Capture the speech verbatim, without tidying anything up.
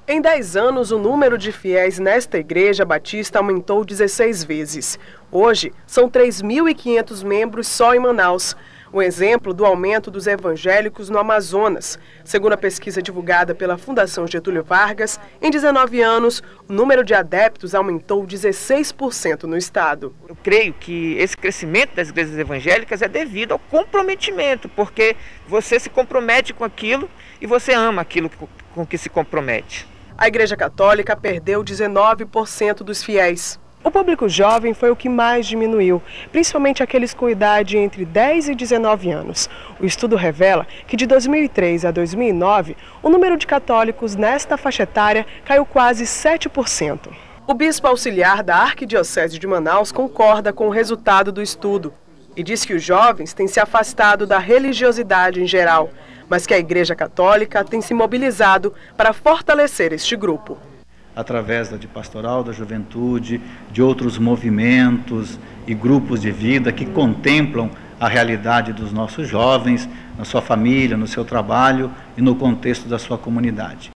Em dez anos, o número de fiéis nesta igreja batista aumentou dezesseis vezes. Hoje, são três mil e quinhentos membros só em Manaus. Um exemplo do aumento dos evangélicos no Amazonas. Segundo a pesquisa divulgada pela Fundação Getúlio Vargas, em dezenove anos, o número de adeptos aumentou dezesseis por cento no estado. Eu creio que esse crescimento das igrejas evangélicas é devido ao comprometimento, porque você se compromete com aquilo e você ama aquilo com que se compromete. A Igreja Católica perdeu dezenove por cento dos fiéis. O público jovem foi o que mais diminuiu, principalmente aqueles com idade entre dez e dezenove anos. O estudo revela que de dois mil e três a dois mil e nove, o número de católicos nesta faixa etária caiu quase sete por cento. O bispo auxiliar da Arquidiocese de Manaus concorda com o resultado do estudo e diz que os jovens têm se afastado da religiosidade em geral, mas que a Igreja Católica tem se mobilizado para fortalecer este grupo. Através da de pastoral da juventude, de outros movimentos e grupos de vida que contemplam a realidade dos nossos jovens, na sua família, no seu trabalho e no contexto da sua comunidade.